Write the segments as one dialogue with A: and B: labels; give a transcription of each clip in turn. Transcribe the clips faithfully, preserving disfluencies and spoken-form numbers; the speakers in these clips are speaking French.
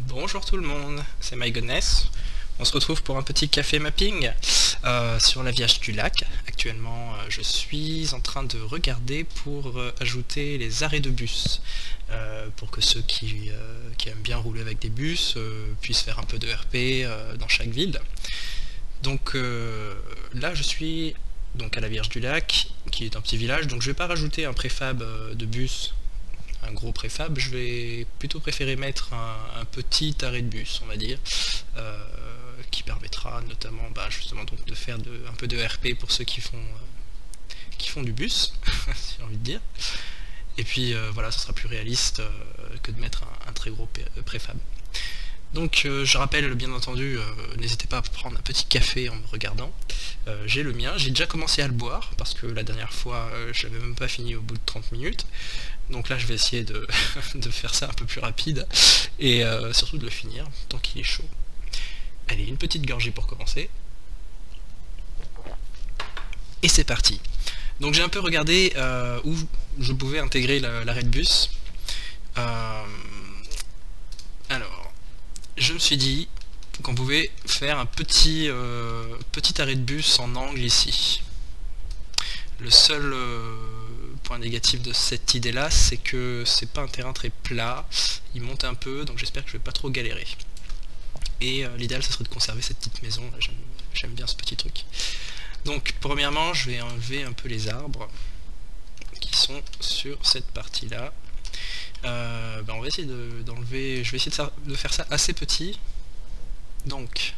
A: Bonjour tout le monde, c'est MyGoodness. On se retrouve pour un petit café mapping euh, sur la Vierge du Lac. Actuellement, euh, je suis en train de regarder pour euh, ajouter les arrêts de bus, euh, pour que ceux qui, euh, qui aiment bien rouler avec des bus euh, puissent faire un peu de R P euh, dans chaque ville. Donc euh, là, je suis donc à la Vierge du Lac, qui est un petit village, donc je vais pas rajouter un préfab euh, de bus, un gros préfab, je vais plutôt préférer mettre un, un petit arrêt de bus, on va dire, euh, qui permettra notamment bah, justement donc de faire de, un peu de R P pour ceux qui font, euh, qui font du bus, si j'ai envie de dire. Et puis euh, voilà, ce sera plus réaliste euh, que de mettre un, un très gros préfab. Donc euh, je rappelle bien entendu, euh, n'hésitez pas à prendre un petit café en me regardant. Euh, j'ai le mien, j'ai déjà commencé à le boire, parce que la dernière fois euh, je l'avais même pas fini au bout de trente minutes. Donc là je vais essayer de, de faire ça un peu plus rapide, et euh, surtout de le finir, tant qu'il est chaud. Allez, une petite gorgée pour commencer. Et c'est parti. Donc j'ai un peu regardé euh, où je pouvais intégrer l'arrêt de bus. Euh, alors... je me suis dit qu'on pouvait faire un petit, euh, petit arrêt de bus en angle ici. Le seul euh, point négatif de cette idée là, c'est que c'est pas un terrain très plat, il monte un peu, donc j'espère que je vais pas trop galérer. Et euh, l'idéal, ce serait de conserver cette petite maison, j'aime bien ce petit truc. Donc premièrement, je vais enlever un peu les arbres qui sont sur cette partie là. Euh, ben on va essayer d'enlever, de, je vais essayer de, ça, de faire ça assez petit. Donc,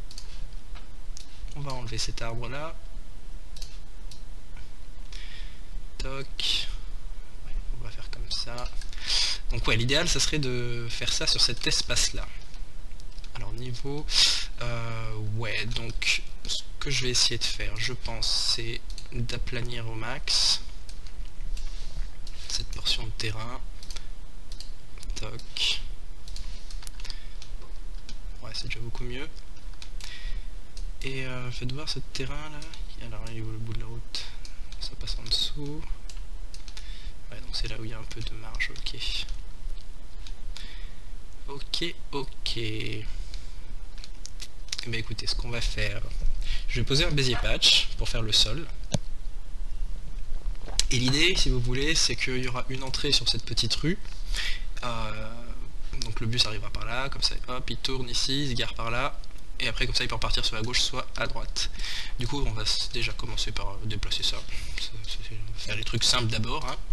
A: on va enlever cet arbre là. Toc. Ouais, on va faire comme ça. Donc ouais, l'idéal, ça serait de faire ça sur cet espace là. Alors niveau, euh, ouais, donc ce que je vais essayer de faire, je pense, c'est d'aplanir au max cette portion de terrain. Toc. Ouais, c'est déjà beaucoup mieux. Et euh, faites voir ce terrain là. Alors là, il est où le bout de la route? Ça passe en dessous. Ouais, donc c'est là où il y a un peu de marge, ok. Ok, ok. Eh bien écoutez, ce qu'on va faire, je vais poser un Bezier patch pour faire le sol. Et l'idée, si vous voulez, c'est qu'il y aura une entrée sur cette petite rue. Euh, donc le bus arrivera par là, comme ça, hop, il tourne ici, il se gare par là, et après comme ça il peut repartir soit à gauche, soit à droite. Du coup on va déjà commencer par déplacer ça, ça, ça faire les trucs simples d'abord, hein.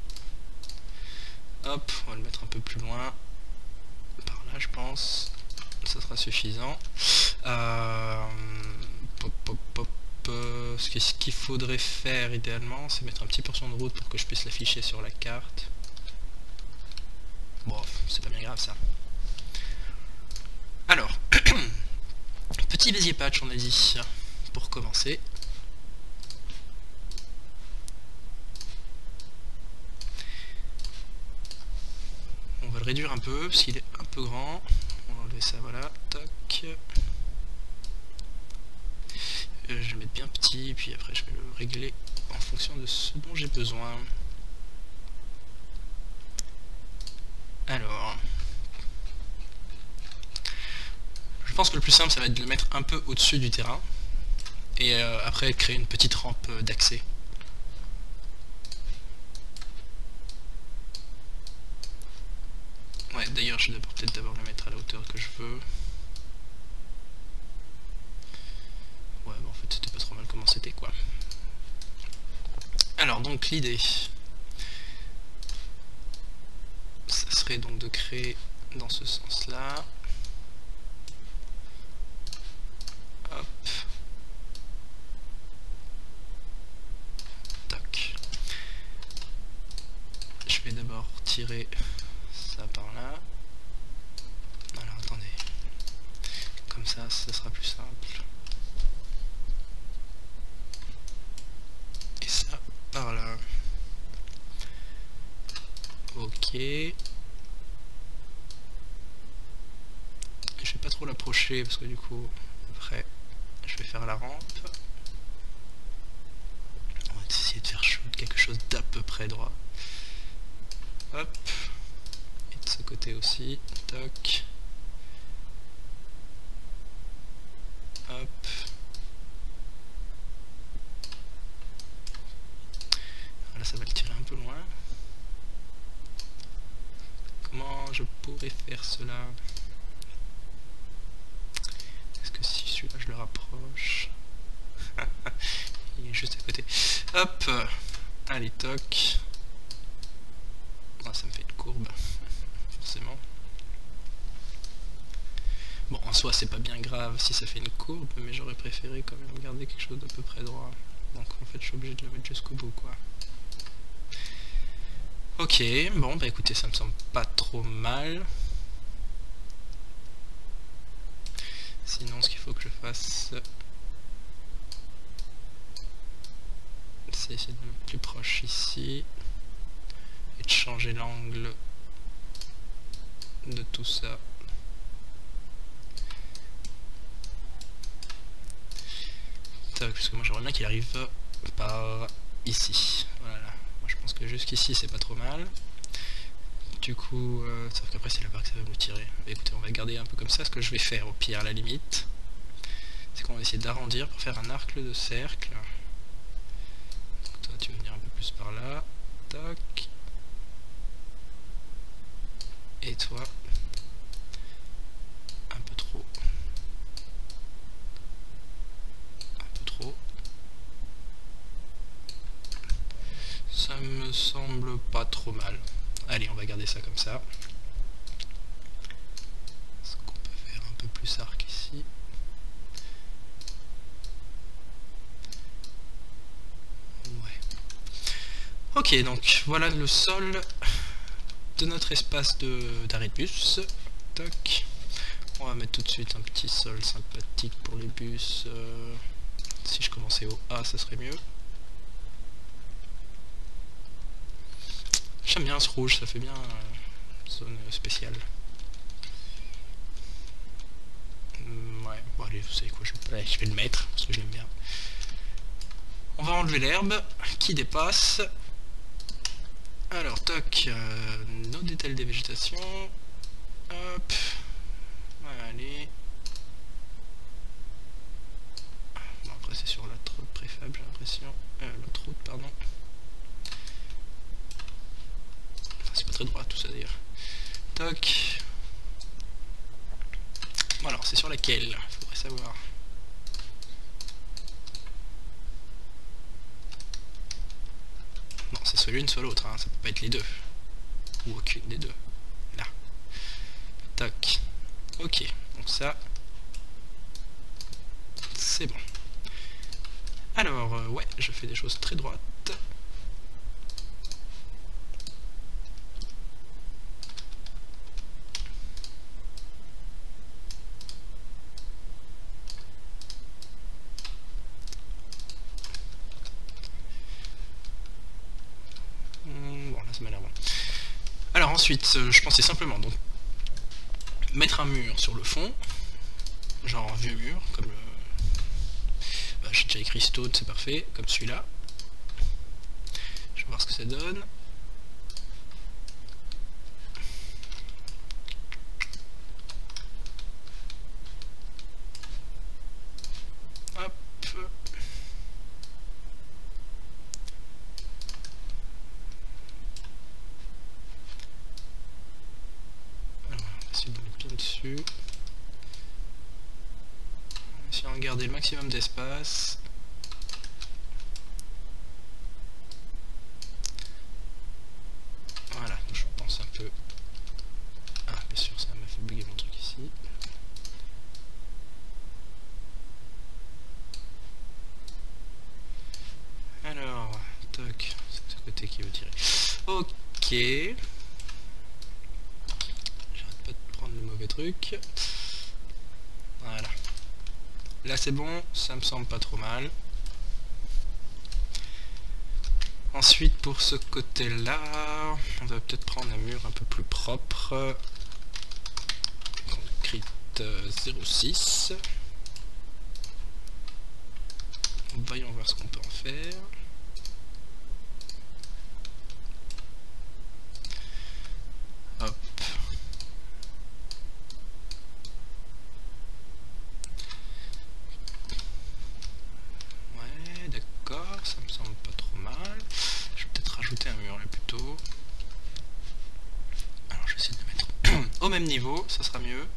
A: Hop, on va le mettre un peu plus loin, par là je pense, ça sera suffisant. Euh, pop, pop, pop, euh, ce qu'il faudrait faire idéalement, c'est mettre un petit portion de route pour que je puisse l'afficher sur la carte. Bon, c'est pas bien grave ça. Alors, petit Bezier patch on a dit, pour commencer. On va le réduire un peu, parce qu'il est un peu grand. On va enlever ça, voilà, toc. Euh, je vais le mettre bien petit, puis après je vais le régler en fonction de ce dont j'ai besoin. Alors, je pense que le plus simple ça va être de le mettre un peu au-dessus du terrain et euh, après créer une petite rampe d'accès. Ouais, d'ailleurs je vais peut-être d'abord le mettre à la hauteur que je veux. Ouais, bon en fait c'était pas trop mal comment c'était quoi. Alors donc l'idée, ça serait donc de créer dans ce sens là. Hop. Tac. Je vais d'abord tirer ça par là. Alors attendez. Comme ça, ça sera plus simple. Et ça par là. Ok. Je vais pas trop l'approcher parce que du coup après je vais faire la rampe. On va essayer de faire quelque chose d'à peu près droit. Hop. Et de ce côté aussi. Toc. comment je pourrais faire cela? Est-ce que si celui-là je le rapproche? Il est juste à côté. Hop. Allez, toc. Ah, ça me fait une courbe. Forcément. Bon, en soi, c'est pas bien grave si ça fait une courbe, mais j'aurais préféré quand même garder quelque chose d'à peu près droit. Donc en fait, je suis obligé de le mettre jusqu'au bout, quoi. Ok, bon, bah écoutez, ça me semble pas trop mal. Sinon, ce qu'il faut que je fasse, c'est essayer de me mettre plus proche ici et de changer l'angle de tout ça. Tac, parce que moi j'aimerais bien qu'il arrive par ici. Voilà. Moi je pense que jusqu'ici c'est pas trop mal. Du coup, euh, sauf qu'après c'est là-bas que ça va me tirer. Bah, écoutez, on va garder un peu comme ça. Ce que je vais faire au pire à la limite, c'est qu'on va essayer d'arrondir pour faire un arc de cercle. Donc, toi tu vas venir un peu plus par là. Tac. Et toi, un peu trop. Un peu trop. Ça me semble pas trop mal. Allez, on va garder ça comme ça. Est-ce qu'on peut faire un peu plus arc ici? Ouais. Ok, donc voilà le sol de notre espace d'arrêt de, de bus. Toc. On va mettre tout de suite un petit sol sympathique pour les bus. Euh, si je commençais au A, ça serait mieux. J'aime bien ce rouge, ça fait bien euh, zone spéciale. Hum, ouais, bon allez, vous savez quoi, je, ouais, je vais le mettre, parce que je l'aime bien. On va enlever l'herbe qui dépasse. Alors, toc, euh, nos détails des végétations. Hop. Allez. Bon, après c'est sur l'autre préfab, j'ai l'impression. Euh, l'autre route, pardon. C'est pas très droit tout ça d'ailleurs. Toc. Bon alors, c'est sur laquelle? Faudrait savoir. Non, c'est soit l'une soit l'autre, hein. Ça peut pas être les deux. Ou aucune des deux. Là. Toc. Ok, donc ça, c'est bon. Alors, euh, ouais, je fais des choses très droites. Bon, là ça m'a l'air bon. Alors ensuite, euh, je pensais simplement donc mettre un mur sur le fond, genre un vieux mur, comme le... Bah, j'ai déjà écrit stone, c'est parfait, comme celui-là. Je vais voir ce que ça donne. Hop. Dessus. Essayons de garder le maximum d'espace. Voilà, je pense un peu. Ah, bien sûr, ça m'a fait bugger mon truc ici. Alors, toc, c'est ce côté qui veut tirer. Ok. Le mauvais truc. Voilà. Là c'est bon, ça me semble pas trop mal. Ensuite pour ce côté là, on va peut-être prendre un mur un peu plus propre. Concrete zéro six. Voyons voir ce qu'on peut en faire. Hop. Ça me semble pas trop mal. Je vais peut-être rajouter un mur là plutôt. Alors je vais essayer de le mettre au même niveau, ça sera mieux.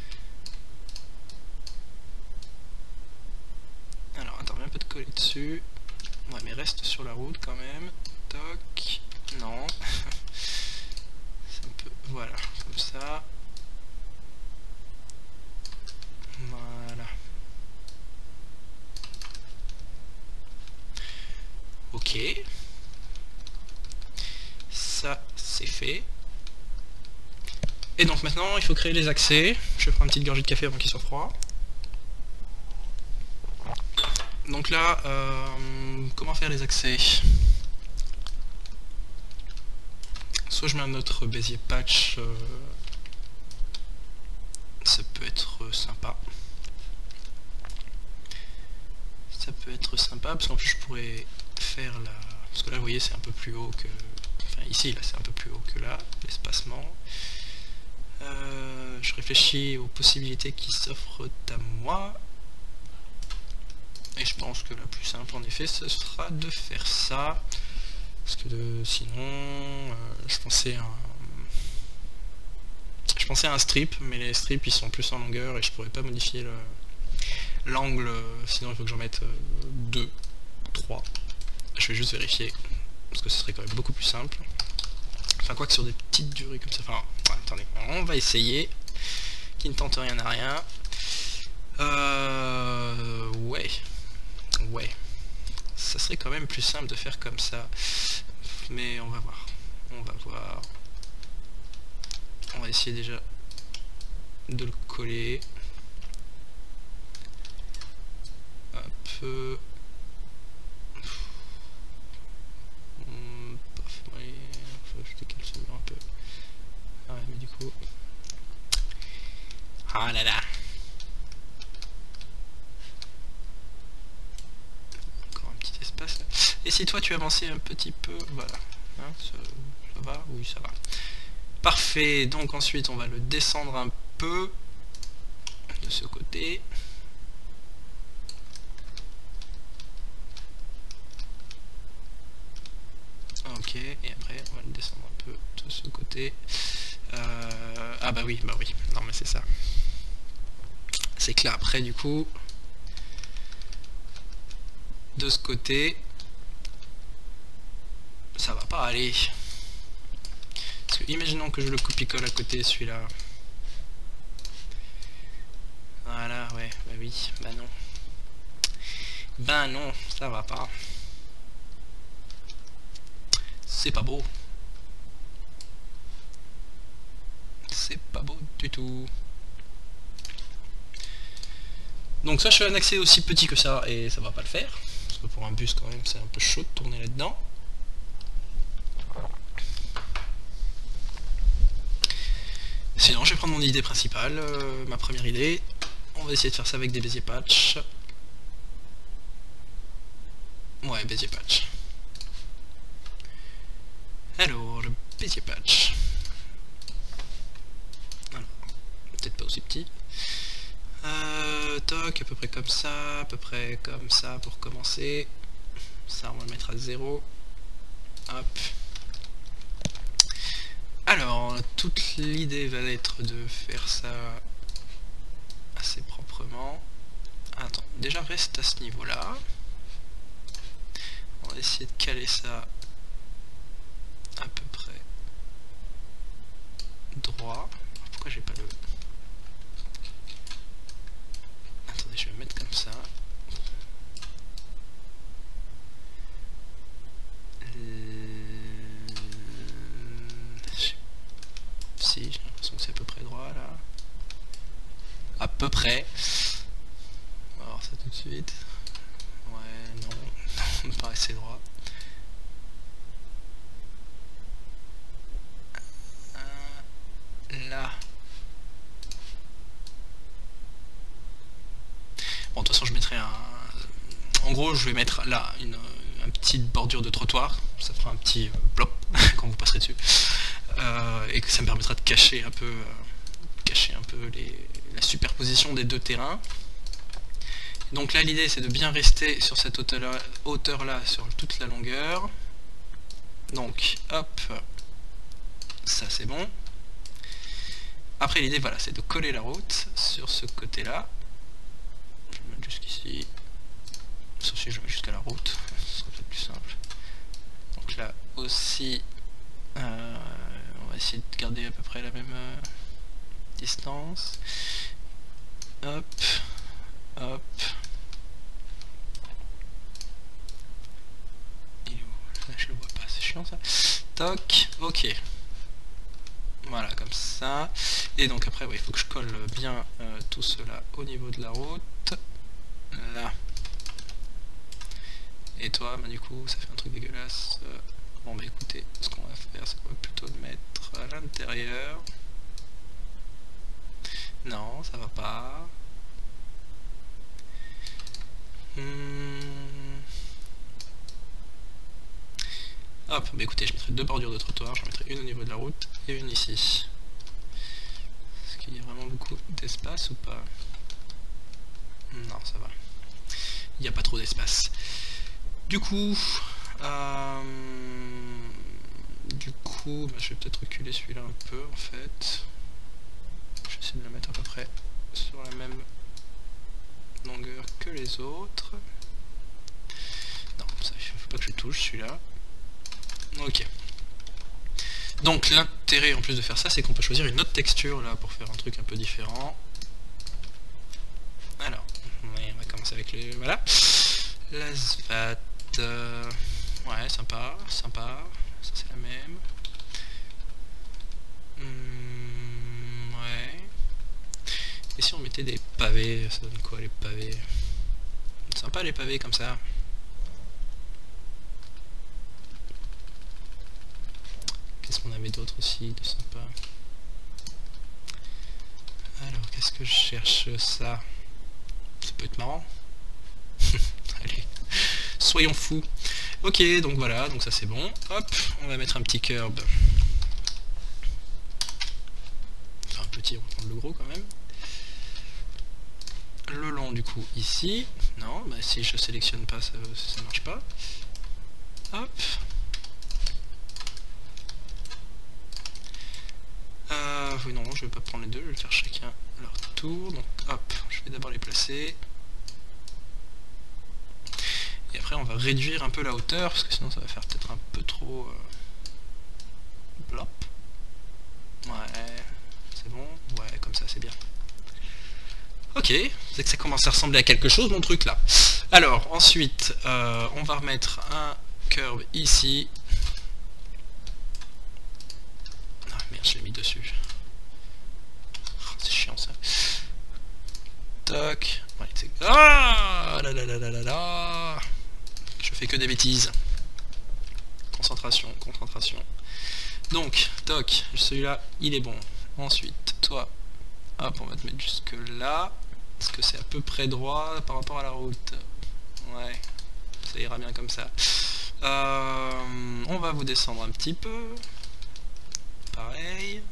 A: Alors attends, mets un peu de coller dessus. Ouais, mais reste sur la route quand même. Toc. Non. C'est un peu... Voilà, comme ça. Voilà. Ok. Ça, c'est fait. Et donc maintenant, il faut créer les accès. Je vais prendre une petite gorgée de café avant qu'il soit froid. Donc là, euh, comment faire les accès? Soit je mets un autre Bezier patch, euh, ça peut être sympa. Ça peut être sympa parce qu'en plus je pourrais faire la... Parce que là vous voyez c'est un peu plus haut que... Enfin ici là c'est un peu plus haut que là, l'espacement. Euh, je réfléchis aux possibilités qui s'offrent à moi. Et je pense que la plus simple en effet ce sera de faire ça. Parce que de, sinon euh, je pensais à un... Je pensais à un strip, mais les strips ils sont plus en longueur et je pourrais pas modifier l'angle, sinon il faut que j'en mette deux, trois. Je vais juste vérifier, parce que ce serait quand même beaucoup plus simple. Enfin quoi que sur des petites durées comme ça, enfin attendez, on va essayer, qui ne tente rien à rien. Euh, ouais, ouais, ça serait quand même plus simple de faire comme ça, mais on va voir, on va voir. On va essayer déjà de le coller. Hop. Hum, paf, ouais, faut que je décale ce mur un peu. Ah ouais, mais du coup... Ah là là. Encore un petit espace là. Et si toi tu avançais un petit peu, voilà. Hein, ça, ça va? Oui, ça va. Parfait, donc ensuite on va le descendre un peu de ce côté. Ok, et après on va le descendre un peu de ce côté. Euh, ah bah oui, bah oui, non mais c'est ça. C'est que là après du coup, de ce côté, ça va pas aller. Parce que imaginons que je le copie-colle à côté celui-là. Voilà, ouais, bah oui, bah non. Ben non, ça va pas. C'est pas beau. C'est pas beau du tout. Donc ça, je fais un accès aussi petit que ça et ça va pas le faire. Parce que pour un bus quand même, c'est un peu chaud de tourner là-dedans. Sinon, je vais prendre mon idée principale, euh, ma première idée. On va essayer de faire ça avec des Bezier patch. Ouais, Bezier patch. Alors, le Bezier patch. Alors, peut-être pas aussi petit. Euh, toc, à peu près comme ça, à peu près comme ça pour commencer. Ça, on va le mettre à zéro. Hop. Alors, toute l'idée va être de faire ça assez proprement. Attends, déjà reste à ce niveau-là. On va essayer de caler ça à peu près droit. Pourquoi j'ai pas le... Attendez, je vais me mettre comme ça. Si, j'ai l'impression que c'est à peu près droit là. À peu près. On va voir ça tout de suite. Ouais, non, pas assez droit. Euh, là. Bon, de toute façon, je mettrai un... En gros, je vais mettre là une, une petite bordure de trottoir. Ça fera un petit euh, plop quand vous passerez dessus. Euh, et que ça me permettra de cacher un peu, euh, cacher un peu les, la superposition des deux terrains. Donc là l'idée c'est de bien rester sur cette hauteur là, hauteur là sur toute la longueur. Donc hop, ça c'est bon. après l'idée voilà, c'est de coller la route sur ce côté là. Je vais le mettre jusqu'ici. Sauf si je mets jusqu'à la route, ce serait peut-être plus simple. Donc là aussi, euh, on va essayer de garder à peu près la même euh, distance. Hop, hop. Il est où? Là, je le vois pas, c'est chiant ça. Toc, ok. Voilà, comme ça. Et donc après, il ouais, faut que je colle bien euh, tout cela au niveau de la route. Là. Et toi, bah, du coup, ça fait un truc dégueulasse. Euh, bon, bah écoutez, ce qu'on va faire, c'est qu'on va plutôt le mettre à l'intérieur. Non, ça va pas. Hmm. Hop, bah écoutez, je mettrai deux bordures de trottoir, j'en mettrai une au niveau de la route et une ici. Est-ce qu'il y a vraiment beaucoup d'espace ou pas? Non, ça va. Il n'y a pas trop d'espace. Du coup, euh, du coup, bah, je vais peut-être reculer celui-là un peu en fait. Je vais essayer de le mettre à peu près sur la même longueur que les autres. Non, ça, il faut pas que je touche celui-là. Ok. Donc l'intérêt en plus de faire ça, c'est qu'on peut choisir une autre texture là pour faire un truc un peu différent. Alors, on va commencer avec les... voilà. L'asphalte. Euh, ouais, sympa, sympa. Ça c'est la même. Hum, ouais. Et si on mettait des pavés, ça donne quoi les pavés? Sympa les pavés comme ça. Qu'est-ce qu'on avait d'autre aussi de sympa? Alors, qu'est-ce que je cherche ça? Ça peut être marrant. Allez, soyons fous. Ok, donc voilà, donc ça c'est bon. Hop, on va mettre un petit curb. Enfin, un petit, on va prendre le gros quand même. Le long du coup ici. Non, bah si je sélectionne pas, ça, ça marche pas. Hop. Euh, oui, non, je vais pas prendre les deux, je vais faire chacun leur tour. Donc hop, je vais d'abord les placer. Et après on va réduire un peu la hauteur, parce que sinon ça va faire peut-être un peu trop... Euh... Blop. Ouais, c'est bon. Ouais, comme ça c'est bien. Ok, c'est que ça commence à ressembler à quelque chose mon truc là. Alors ensuite, euh, on va remettre un curve ici. Ah merde, je l'ai mis dessus. Oh, c'est chiant ça. Toc. Ouais, ah là là là là là là. Je fais que des bêtises. Concentration, concentration. Donc, toc, celui-là, il est bon. Ensuite, toi, hop, on va te mettre jusque là. Est-ce que c'est à peu près droit par rapport à la route? Ouais, ça ira bien comme ça. Euh, on va vous descendre un petit peu. Pareil.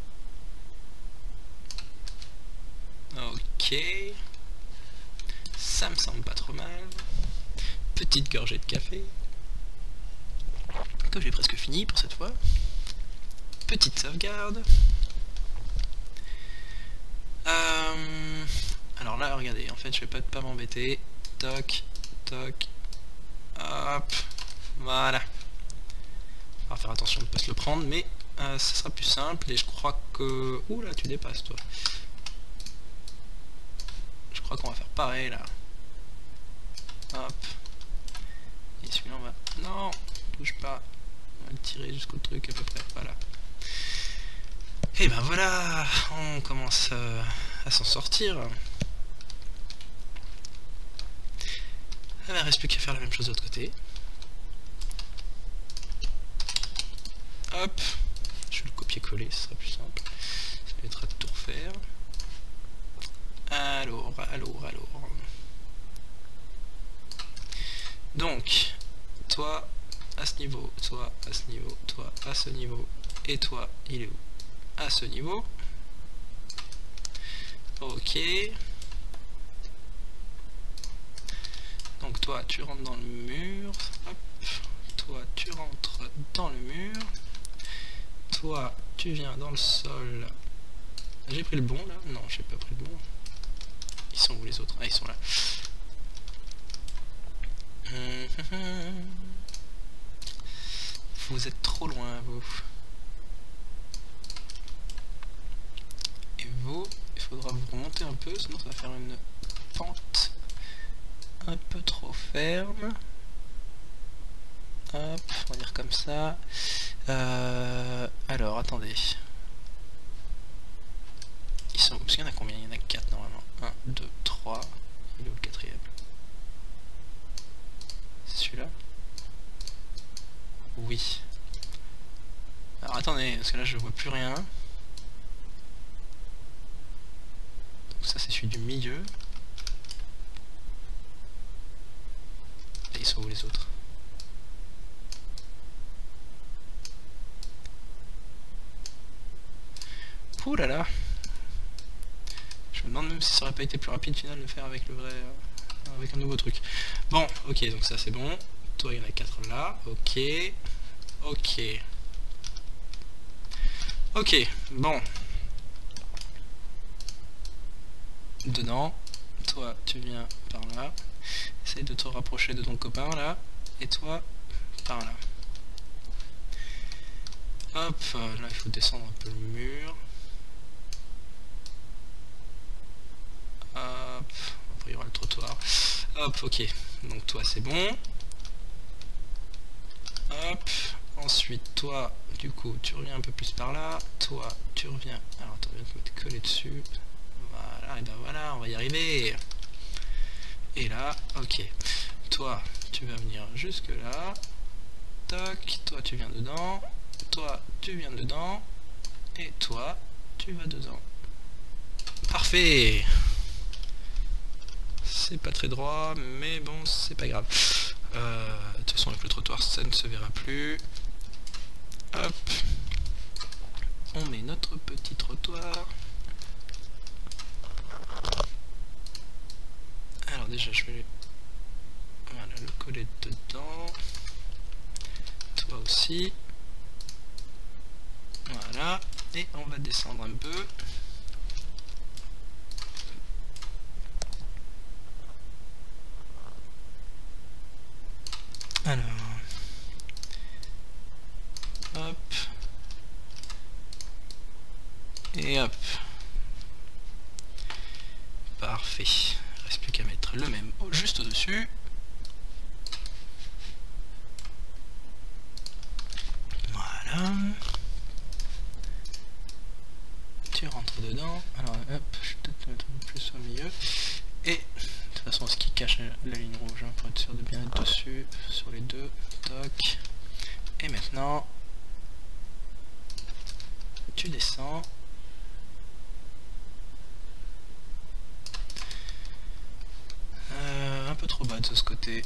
A: Ok. Ça me semble pas trop mal. Petite gorgée de café. Comme j'ai presque fini pour cette fois. Petite sauvegarde. Euh, alors là, regardez, en fait, je vais pas, pas m'embêter. Toc, toc. Hop. Voilà. On va faire attention de ne pas se le prendre, mais euh, ça sera plus simple. Et je crois que... Ouh là, tu dépasses, toi. Je crois qu'on va faire pareil, là. Hop. Et celui-là, on va... Non, touche pas. On va le tirer jusqu'au truc à peu près. Voilà. Et ben voilà, on commence euh, à s'en sortir. Il ne reste plus qu'à faire la même chose de l'autre côté. Hop. Je vais le copier-coller, ce sera plus simple. Ça va être à tout refaire. Alors, alors, alors. Donc, toi à ce niveau, toi à ce niveau, toi à ce niveau, et toi, il est où? À ce niveau. Ok. Donc toi, tu rentres dans le mur. Hop. Toi, tu rentres dans le mur. Toi, tu viens dans le sol. J'ai pris le bon là? Non, j'ai pas pris le bon. Ils sont où les autres? Ah, ils sont là. Vous êtes trop loin, vous. Et vous, il faudra vous remonter un peu, sinon ça va faire une pente un peu trop ferme. Hop, on va dire comme ça. Euh, alors, attendez. Ils sont... Parce qu'il y en a combien? Il y en a quatre normalement. un, deux, trois. Il est où le quatrième? C'est celui-là? Oui. Alors attendez, parce que là je vois plus rien. Donc ça c'est celui du milieu. Et ils sont où les autres? Ouh là là. Je me demande même si ça aurait pas été plus rapide final de le faire avec le vrai... Euh, avec un nouveau truc. Bon, ok, donc ça c'est bon. Toi il y en a quatre là, ok. Ok. Ok, bon. Dedans. Toi, tu viens par là. Essaye de te rapprocher de ton copain là. Et toi, par là. Hop, là il faut descendre un peu le mur. Hop, après il y aura le trottoir. Hop, ok. Donc toi c'est bon. Hop. Ensuite, toi, du coup, tu reviens un peu plus par là. Toi, tu reviens... Alors, attends, je vais te coller dessus. Voilà, et ben voilà, on va y arriver. Et là, ok. Toi, tu vas venir jusque là. Toc, toi, tu viens dedans. Toi, tu viens dedans. Et toi, tu vas dedans. Parfait. C'est pas très droit, mais bon, c'est pas grave. Euh, de toute façon, avec le trottoir, ça ne se verra plus. Hop, on met notre petit trottoir. Alors déjà je vais voilà, le coller dedans. Toi aussi. Voilà, et on va descendre un peu. Alors, hop, et hop. Parfait. Il ne reste plus qu'à mettre le même juste au-dessus. Voilà. Tu rentres dedans. Alors hop, je vais peut-être mettre un peu plus au milieu. Et de toute façon, ce qui cache la ligne rouge, hein, pour être sûr de bien être dessus, sur les deux. Toc. Et maintenant, tu descends. Euh, un peu trop bas de ce côté.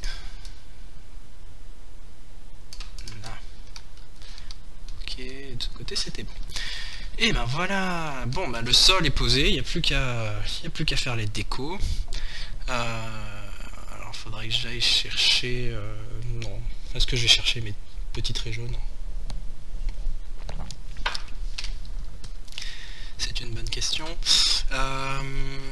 A: Là. Ok, de ce côté c'était bon. Et ben voilà. Bon, ben le sol est posé. Il n'y a plus qu'à, il y a plus qu'à faire les décos. Euh, alors, faudrait que j'aille chercher. Euh, non. Est-ce que je vais chercher mes petits traits jaunes? C'est une bonne question. Euh...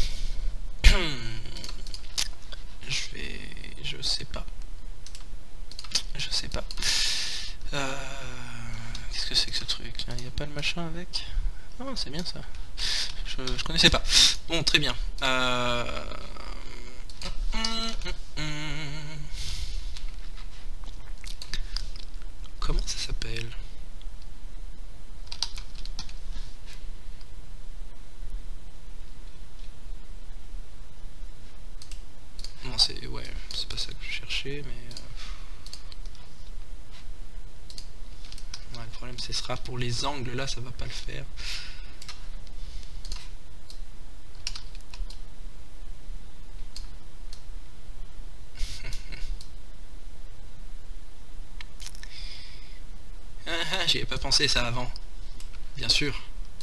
A: je vais... Je sais pas. Je sais pas. Euh... Qu'est-ce que c'est que ce truc? Il n'y a pas le machin avec? Ah, c'est bien ça. Je, je connaissais pas. Bon, très bien. Euh... Comment ça s'appelle? Non, c'est... Ouais, c'est pas ça que je cherchais, mais... Euh... Ouais, le problème, ce sera pour les angles, là, ça va pas le faire. Ah, j'y ai pas pensé ça avant. Bien sûr.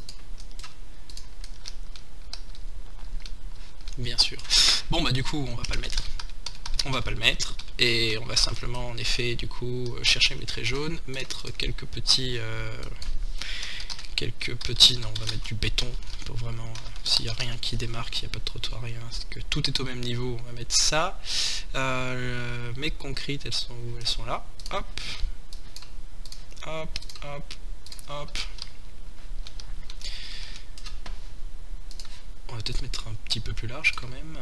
A: Bien sûr. Bon bah du coup on va pas le mettre. On va pas le mettre. Et on va simplement en effet du coup chercher mes traits jaunes, mettre quelques petits euh, quelques petits, non, on va mettre du béton pour vraiment, s'il n'y a rien qui démarque, s'il n'y a pas de trottoir, rien, que tout est au même niveau, on va mettre ça. Euh, mes concrètes, elles sont où? Elles sont là. Hop, hop, hop, hop. On va peut-être mettre un petit peu plus large quand même.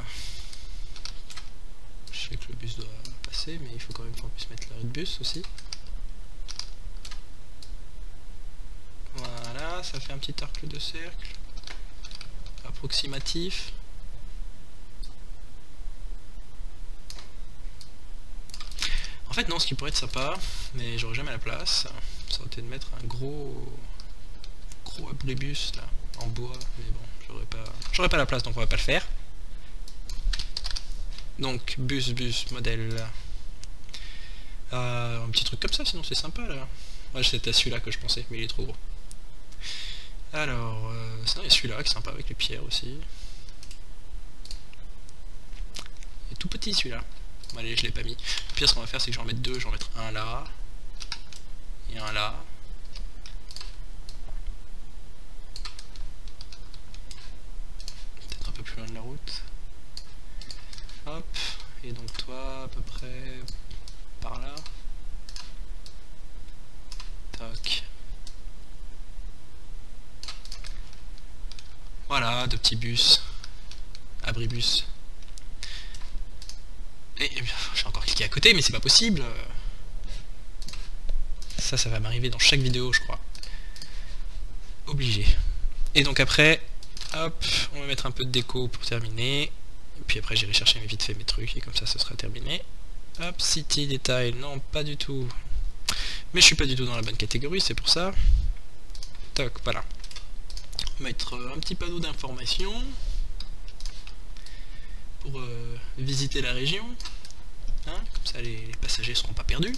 A: Je sais que le bus doit passer, mais il faut quand même qu'on puisse mettre l'arrêt de bus aussi. Voilà, ça fait un petit arc de cercle approximatif. En fait non, ce qui pourrait être sympa, mais j'aurais jamais la place, ça aurait été de mettre un gros gros abribus là en bois, mais bon, j'aurais pas j'aurais pas la place, donc on va pas le faire. Donc bus bus modèle, euh, un petit truc comme ça, sinon c'est sympa là. Ouais, c'était celui-là que je pensais, mais il est trop gros. Alors, euh, sinon il y a celui-là qui est sympa avec les pierres aussi. Il est tout petit celui-là. Bon, allez, je l'ai pas mis. Le pire, ce qu'on va faire, c'est que j'en vais en mettre deux. J'en vais mettre un là et un là. Peut-être un peu plus loin de la route. Hop. Et donc toi, à peu près par là. Tac. Voilà, deux petits bus. Abribus. Et, et j'ai encore cliqué à côté, mais c'est pas possible. Ça, ça va m'arriver dans chaque vidéo, je crois. Obligé. Et donc après, hop, on va mettre un peu de déco pour terminer. Et puis après, j'irai chercher vite fait mes trucs, et comme ça, ce sera terminé. Hop, city, détail, non, pas du tout. Mais je suis pas du tout dans la bonne catégorie, c'est pour ça. Toc, voilà. Mettre un petit panneau d'information pour euh, visiter la région, hein, comme ça les, les passagers seront pas perdus.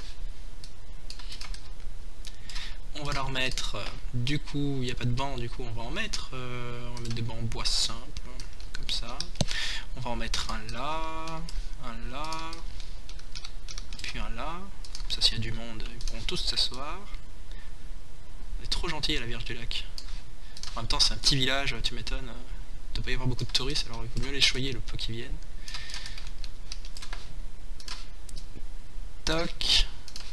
A: On va leur mettre, euh, du coup, il n'y a pas de banc, du coup on va en mettre, euh, on va mettre des bancs en bois simple, comme ça. On va en mettre un là, un là, puis un là, comme ça s'il y a du monde, ils pourront tous s'asseoir. Elle est trop gentille à la Vierge du Lac. En même temps c'est un petit village, tu m'étonnes, il ne doit pas y avoir beaucoup de touristes, alors il vaut mieux les choyer le peu qu'ils viennent. Toc.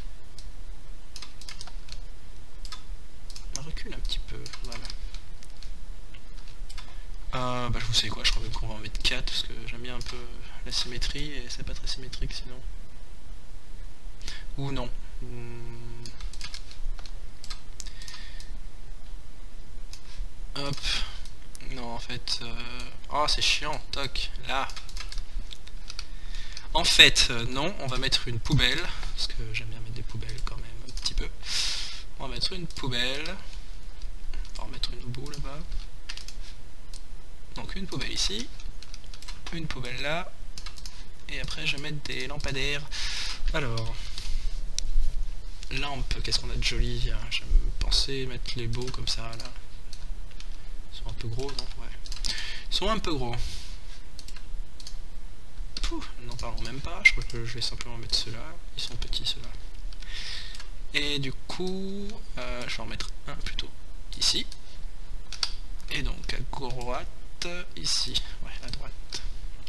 A: On recule un petit peu, voilà. Euh, bah vous savez quoi, je crois même qu'on va en mettre quatre, parce que j'aime bien un peu la symétrie, et c'est pas très symétrique sinon. Ou non. Hmm. Hop. Non, en fait... Euh... Oh, c'est chiant. Toc. Là. En fait, euh, non. On va mettre une poubelle. Parce que j'aime bien mettre des poubelles quand même, un petit peu. On va mettre une poubelle. On va en mettre une au bout, là-bas. Donc, une poubelle ici. Une poubelle là. Et après, je vais mettre des lampadaires. Alors... Lampe, qu'est-ce qu'on a de joli. Hein. J'aime penser mettre les beaux comme ça, là. Ils sont un peu gros, non? Ouais. Ils sont un peu gros. N'en parlons même pas, je crois que je vais simplement mettre ceux-là. Ils sont petits, ceux-là. Et du coup, euh, je vais en mettre un plutôt ici. Et donc à droite, ici. Ouais, à droite.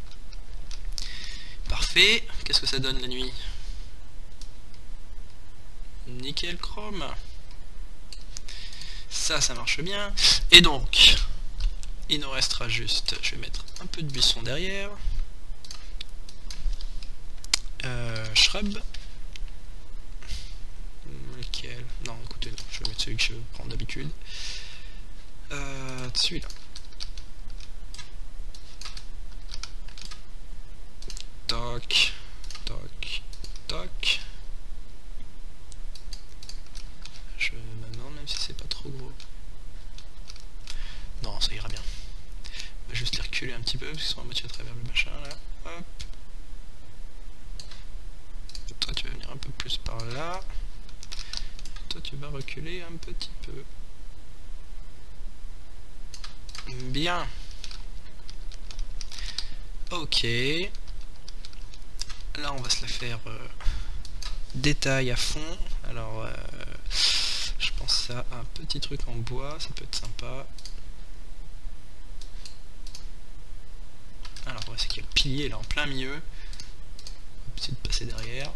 A: Parfait. Qu'est-ce que ça donne la nuit? Nickel chrome. Ça, ça marche bien. Et donc, il nous restera juste, je vais mettre un peu de buisson derrière. Euh, shrub. Lequel? Non, écoutez, non, je vais mettre celui que je prends d'habitude. Euh, celui-là. Toc, toc, toc. Je me demande même si c'est pas trop gros. Non, ça ira bien. On va juste les reculer un petit peu, parce qu'ils sont à moitié à travers le machin là. Hop. Toi tu vas venir un peu plus par là. Toi tu vas reculer un petit peu. Bien. Ok. Là on va se la faire euh, détail à fond. Alors euh, je pense à un petit truc en bois, ça peut être sympa. Alors ouais, c'est qu'il y a le pilier là en plein milieu. On va essayer de passer derrière.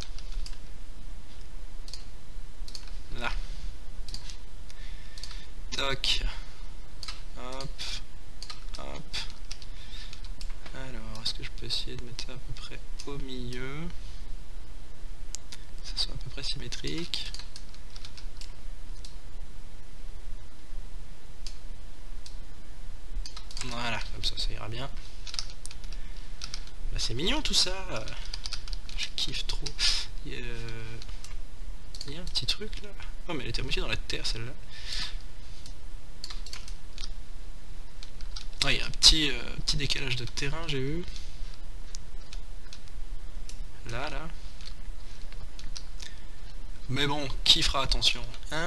A: Là. Toc. Hop. Hop. Alors, est-ce que je peux essayer de mettre ça à peu près au milieu? Que ça soit à peu près symétrique. Voilà, comme ça, ça ira bien. Bah, c'est mignon tout ça. Je kiffe trop. Il y, a... Il y a un petit truc là. Oh, mais elle était à moitié dans la terre celle-là. Ah, il y a un petit, euh, petit décalage de terrain, j'ai vu. Là, là. Mais bon, qui fera attention, hein?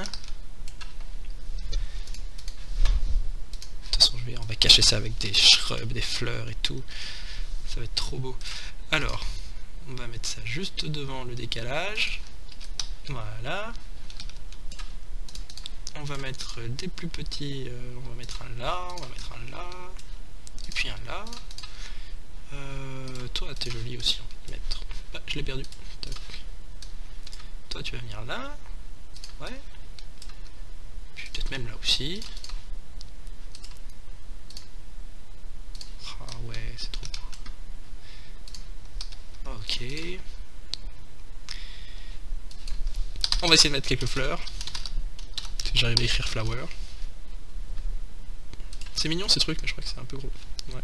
A: De toute façon, je vais, on va cacher ça avec des shrubs, des fleurs et tout. Ça va être trop beau. Alors, on va mettre ça juste devant le décalage. Voilà. On va mettre des plus petits, euh, on va mettre un là, on va mettre un là, et puis un là. Euh, toi, t'es joli aussi, on va te mettre. Ah, je l'ai perdu. Toc. Toi, tu vas venir là. Ouais. Puis peut-être même là aussi. Ah ouais, c'est trop beau. Ok. On va essayer de mettre quelques fleurs. J'arrive à écrire flower. C'est mignon ces trucs, mais je crois que c'est un peu gros. Ouais.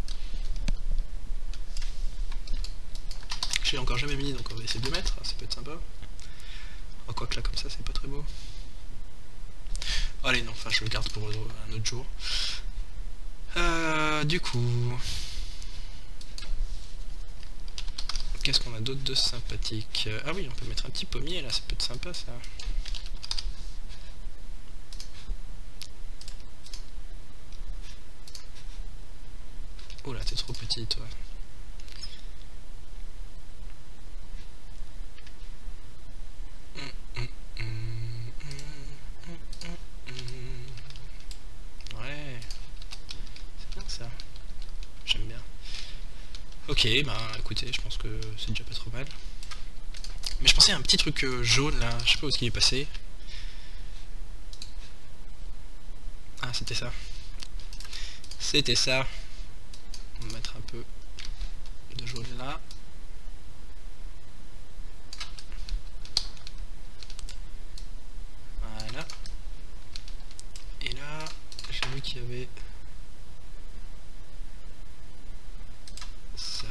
A: Je l'ai encore jamais mis, donc on va essayer de le mettre, ça peut être sympa. Oh, quoique là, comme ça, c'est pas très beau. Allez, non, enfin, je le garde pour un autre jour. Euh, du coup... Qu'est-ce qu'on a d'autre de sympathique? Ah oui, on peut mettre un petit pommier, là, ça peut être sympa, ça. Oh là, t'es trop petit, toi. Ouais. C'est bien, ça. J'aime bien. Ok, bah écoutez, je pense que c'est déjà pas trop mal. Mais je pensais à un petit truc euh, jaune, là. Je sais pas où est-ce qu'il est passé. Ah, c'était ça. C'était ça. On va mettre un peu de jaune là. Voilà. Et là, j'ai vu qu'il y avait ça.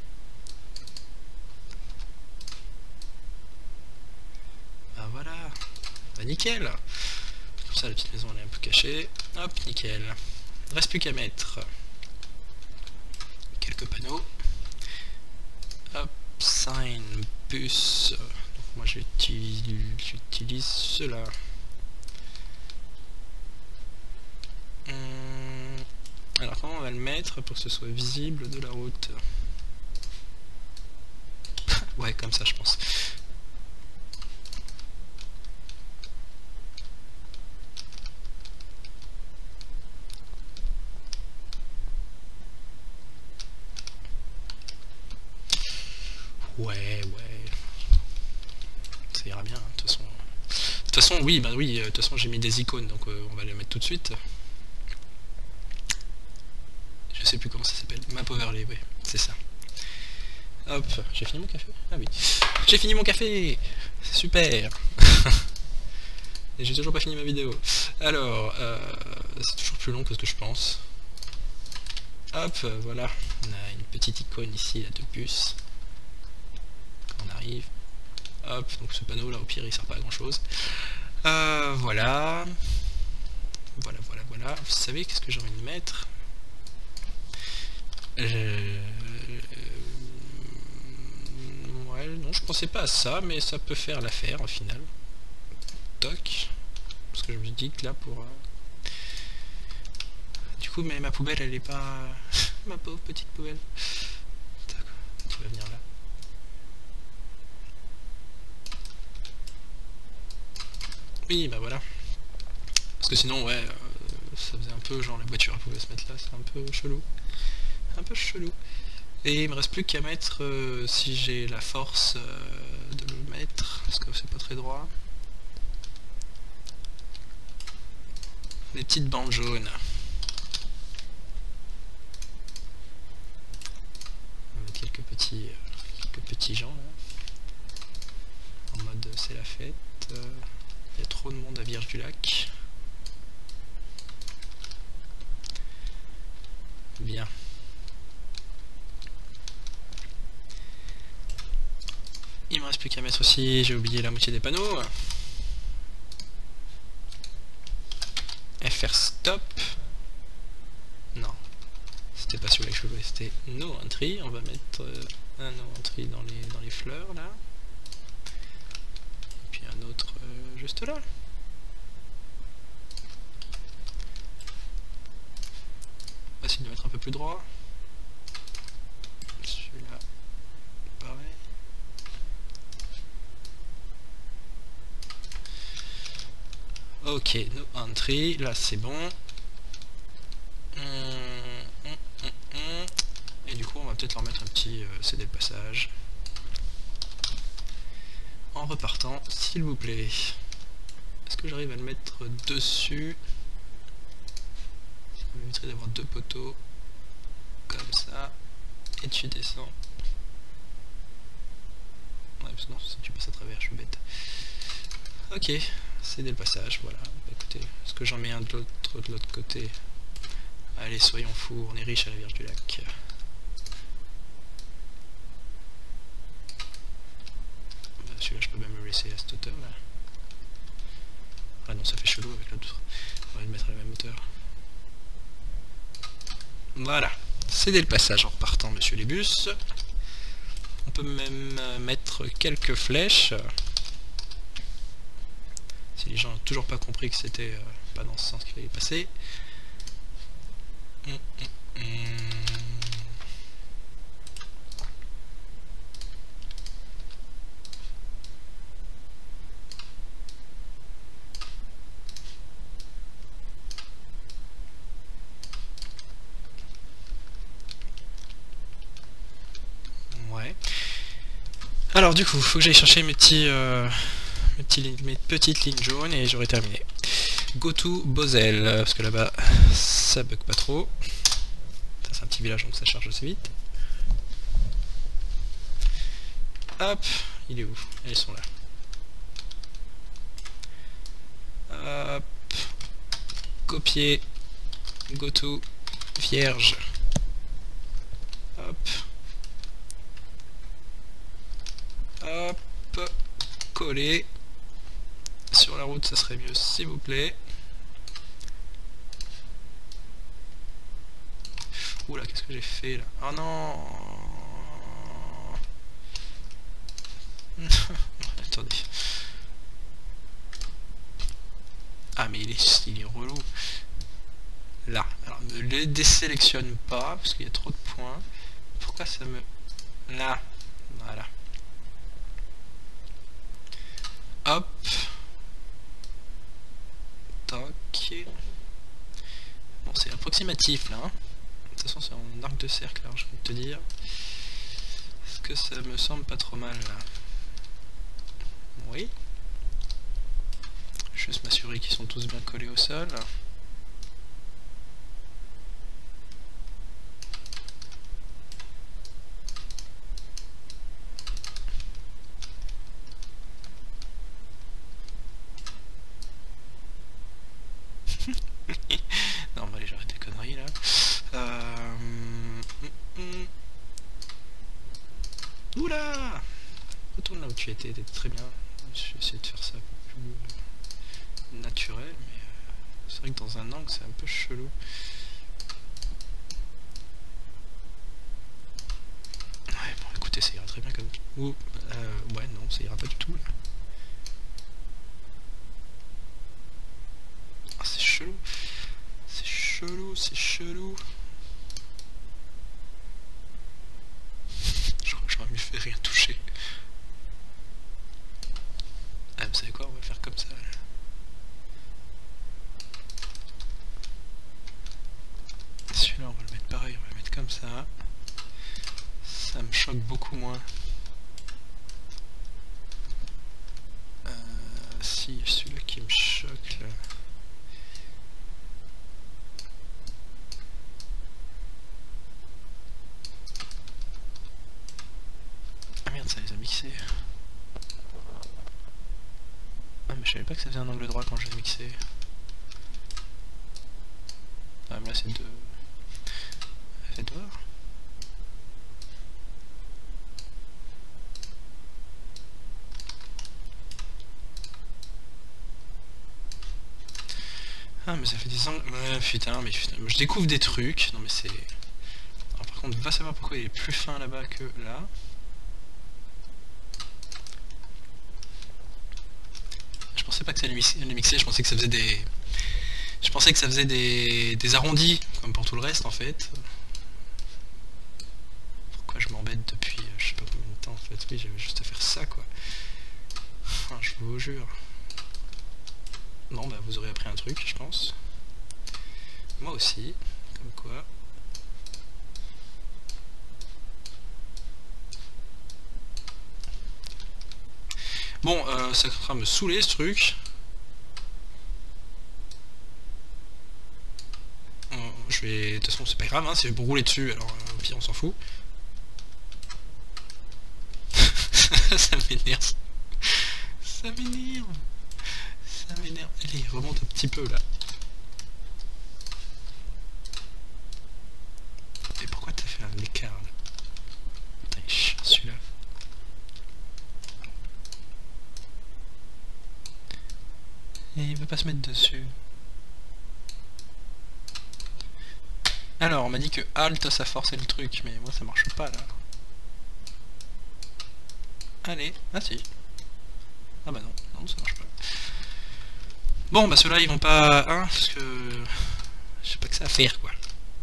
A: Ah voilà. Bah nickel. Comme ça, la petite maison elle est un peu cachée. Hop, nickel. Il ne reste plus qu'à mettre quelques panneaux. Hop, sign, bus. Donc moi j'utilise cela. Hum, alors comment on va le mettre pour que ce soit visible de la route? Ouais, comme ça je pense. Ouais, ouais. Ça ira bien, de toute façon. De toute façon, oui, bah oui, de toute façon j'ai mis des icônes, donc euh, on va les mettre tout de suite. Je sais plus comment ça s'appelle. Map overlay, ouais, c'est ça. Hop, j'ai fini mon café? Ah oui. J'ai fini mon café! C'est super! Et j'ai toujours pas fini ma vidéo. Alors, euh, c'est toujours plus long que ce que je pense. Hop, voilà. On a une petite icône ici, là, de bus. Quand on arrive. Hop, donc ce panneau là, au pire, il sert pas à grand chose. Euh, voilà. Voilà, voilà, voilà. Vous savez, qu'est-ce que j'ai envie de mettre? Euh... Ouais, non, je pensais pas à ça, mais ça peut faire l'affaire au final. Toc. Parce que je me dis que là, pour... Euh... Du coup, mais ma poubelle, elle est pas... ma pauvre petite poubelle. D'accord, tu vas venir là. Oui, bah voilà. Parce que sinon, ouais, euh, ça faisait un peu genre la voiture elle pouvait se mettre là, c'est un peu chelou. Un peu chelou. Et il me reste plus qu'à mettre, euh, si j'ai la force euh, de le mettre, parce que c'est pas très droit, les petites bandes jaunes. On va mettre quelques petits, euh, quelques petits gens là. En mode c'est la fête. Il euh, y a trop de monde à Vierge du Lac. Bien. Il me reste plus qu'à mettre aussi, j'ai oublié la moitié des panneaux. F R stop. Non. C'était pas celui-là que je voulais, c'était no entry. On va mettre euh, un no entry dans les, dans les fleurs là. Et puis un autre euh, juste là. On va essayer de mettre un peu plus droit. Celui-là, pareil. Ok, no entry, là c'est bon. Et du coup on va peut-être leur mettre un petit euh, céder le passage. En repartant, s'il vous plaît. Est-ce que j'arrive à le mettre dessus? Ça m'éviterait d'avoir deux poteaux. Comme ça. Et tu descends. Ouais, parce que non, si tu passes à travers, je suis bête. Ok, céder le passage, voilà. Bah, écoutez, est-ce que j'en mets un de l'autre de l'autre côté? Allez, soyons fous, on est riche à la Vierge du Lac. Bah, celui-là, je peux même le laisser à cette hauteur là. Ah non, ça fait chelou avec l'autre. On va le mettre à la même hauteur. Voilà, céder le passage en repartant, monsieur les bus. On peut même mettre quelques flèches. Si les gens n'ont toujours pas compris que c'était euh, pas dans ce sens qu'il fallait passer. Hum, hum, hum. Ouais. Alors du coup, faut que j'aille chercher mes petits, euh, mes, petits mes petites lignes jaunes et j'aurai terminé. Go to Bozell, parce que là-bas ça bug pas trop. C'est un petit village donc ça charge assez vite. Hop, il est où? Ils sont là. Hop, copier, go to, vierge. Hop. Hop, coller. Sur la route ça serait mieux s'il vous plaît. Oula, qu'est-ce que j'ai fait là? Oh non. Attendez. Ah mais il est, il est relou. Là. Alors ne les désélectionne pas parce qu'il y a trop de points. Pourquoi ça me... Là. Voilà. Hop. Toc. Bon, c'est approximatif là. Hein. De toute façon, c'est en arc de cercle, alors je vais te dire. Est-ce que ça me semble pas trop mal là? Oui. Juste m'assurer qu'ils sont tous bien collés au sol. Non, on va aller j'arrête les conneries là. Euh... Oula! Retourne là où tu étais, t'étais très bien. Je vais essayer de faire ça un peu plus naturel, mais euh, c'est vrai que dans un angle c'est un peu chelou. Ouais, bon écoutez, ça ira très bien comme... Ouh, euh, ouais, non, ça ira pas du tout là. Ah, c'est chelou. C'est chelou, c'est chelou. Je crois que j'aurais mieux fait rien toucher. Ah, vous savez quoi, on va faire comme ça. Là. comme ça. Ça me choque beaucoup moins. Euh, si, celui-là qui me choque là. Ah merde, ça les a mixés. Ah mais je savais pas que ça faisait un angle droit quand je les mixais. Ah mais là c'est deux... C'est deux heures. Ah mais ça fait des angles... Ouais, putain, mais putain, je découvre des trucs. Non mais c'est... Alors par contre, va savoir pourquoi il est plus fin là-bas que là. Je pensais pas que ça allait mixer, je pensais que ça faisait des... Je pensais que ça faisait des, des arrondis, comme pour tout le reste en fait. Pourquoi je m'embête depuis euh, je sais pas combien de temps en fait. Oui, j'avais juste à faire ça quoi. Enfin, je vous jure. Bon bah vous aurez appris un truc je pense. Moi aussi, comme quoi. Bon, euh, ça va me saouler ce truc. Euh, je vais... De toute façon c'est pas grave, hein, c'est pour rouler dessus, alors euh, au pire on s'en fout. Ça m'énerve. Ça m'énerve. Ça m'énerve. Allez, remonte un petit peu là. Et pourquoi t'as fait un écart là? Putain, il est chiant celui-là. Et il veut pas se mettre dessus. Alors, on m'a dit que Alt ça forçait le truc, mais moi ça marche pas là. Allez, ah si. Ah bah non, non ça marche pas. Bon bah ceux-là ils vont pas... Hein, parce que... Je sais pas que ça à faire quoi.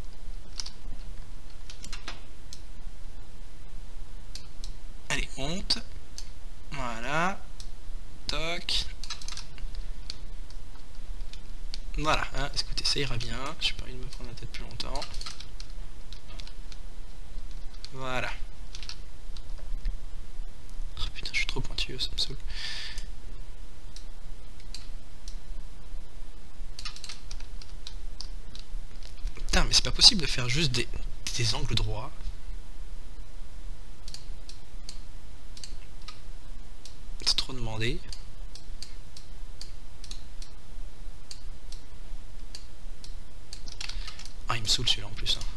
A: Allez, monte. Voilà. Toc. Voilà, hein, écoutez, ça ira bien. J'ai pas envie de me prendre la tête plus longtemps. Voilà. Oh putain, je suis trop pointilleux, ça me saoule. Putain, mais c'est pas possible de faire juste des, des angles droits. C'est trop demandé. Ah, il me saoule celui-là en plus. Hein.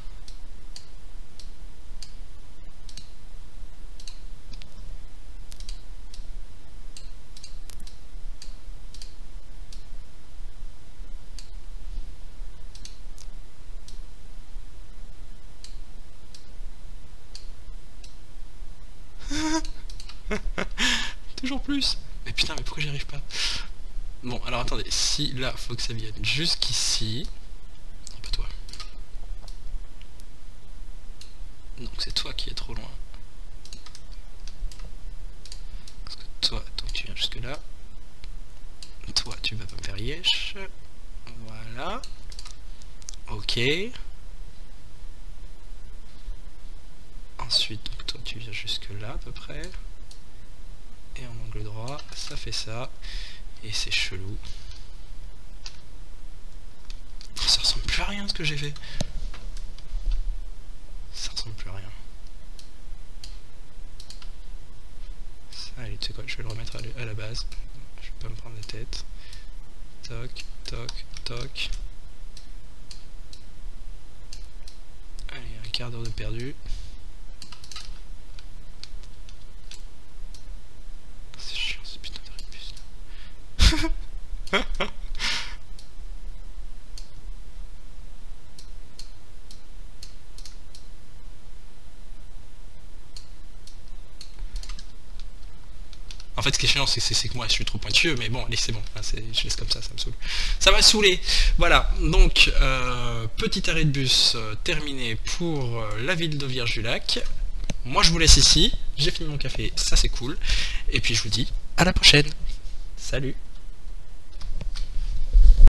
A: Toujours plus. Mais putain, mais pourquoi j'y arrive pas? Bon, alors attendez, si là, faut que ça vienne jusqu'ici. Un peu toi. Donc c'est toi qui es trop loin. Parce que toi, tant que tu viens jusque là. Toi, tu vas pas me faire yesh. Voilà. Ok. Ensuite, donc toi, tu viens jusque là à peu près. Et en angle droit, ça fait ça. Et c'est chelou. Oh, ça ressemble plus à rien ce que j'ai fait. Ça ressemble plus à rien. Ça, allez, tu sais quoi, je vais le remettre à, à la base. Je vais pas me prendre la tête. Toc, toc, toc. Allez, un quart d'heure de perdu. C'est chiant ce putain de rébus là. En fait, ce qui est chiant, c'est que moi, je suis trop pointueux, mais bon, allez, c'est bon, enfin, je laisse comme ça, ça me saoule. Ça m'a saoulé. Voilà, donc, euh, petit arrêt de bus euh, terminé pour euh, la ville de Vierge-du-Lac. Moi, je vous laisse ici, j'ai fini mon café, ça c'est cool. Et puis, je vous dis à la prochaine. Salut.